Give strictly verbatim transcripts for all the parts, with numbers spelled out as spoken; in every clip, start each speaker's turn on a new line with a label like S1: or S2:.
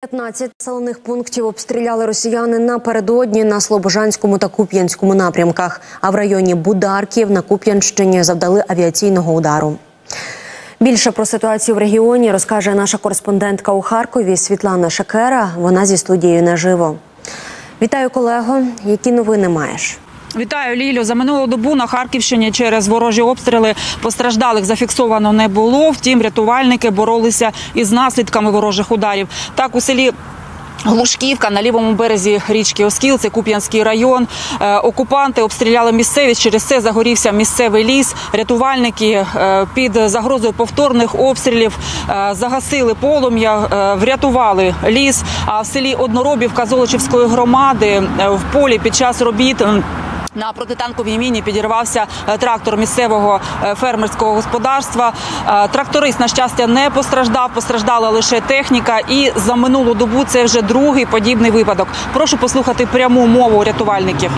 S1: п'ятнадцять населених пунктів обстріляли росіяни напередодні на Слобожанському та Куп'янському напрямках, а в районі Бударків на Куп'янщині завдали авіаційного удару. Більше про ситуацію в регіоні розкаже наша кореспондентка у Харкові Світлана Шакера. Вона зі студією наживо. Вітаю, колего. Які новини маєш?
S2: Вітаю, Лілю. За минулу добу на Харківщині через ворожі обстріли постраждалих зафіксовано не було. Втім, рятувальники боролися із наслідками ворожих ударів. Так, у селі Глушківка на лівому березі річки Оскіл, це Куп'янський район. Окупанти обстріляли місцевість, через це загорівся місцевий ліс. Рятувальники під загрозою повторних обстрілів загасили полум'я, врятували ліс. А в селі Одноробівка Золочівської громади в полі під час робіт на протитанковій міні підірвався трактор місцевого фермерського господарства. Тракторист, на щастя, не постраждав, постраждала лише техніка. І за минулу добу це вже другий подібний випадок. Прошу послухати пряму мову рятувальників.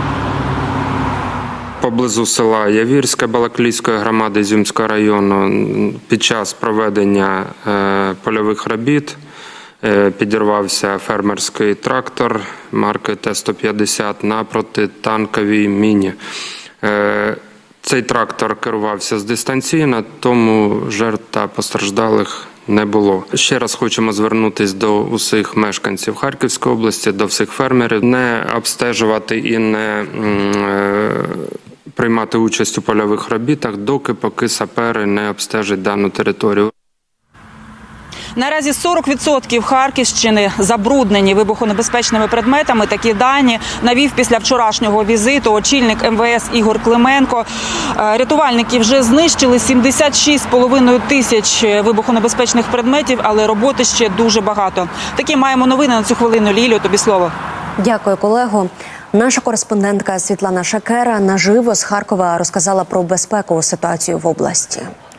S3: Поблизу села Явірське Балаклійської громади Ізюмського району під час проведення польових робіт підірвався фермерський трактор марки Т сто п'ятдесят на протитанковій міні. Цей трактор керувався з дистанційно, тому жертв та постраждалих не було. Ще раз хочемо звернутися до усіх мешканців Харківської області, до всіх фермерів, не обстежувати і не приймати участь у польових робітах, доки поки сапери не обстежать дану територію.
S2: Наразі сорок відсотків Харківщини забруднені вибухонебезпечними предметами. Такі дані навів після вчорашнього візиту очільник Ем Ве Ес Ігор Клименко. Рятувальники вже знищили сімдесят шість з половиною тисяч вибухонебезпечних предметів, але роботи ще дуже багато. Такі маємо новини на цю хвилину. Лілю, тобі слово.
S1: Дякую, колего. Наша кореспондентка Світлана Шакера наживо з Харкова розказала про безпекову ситуацію в області.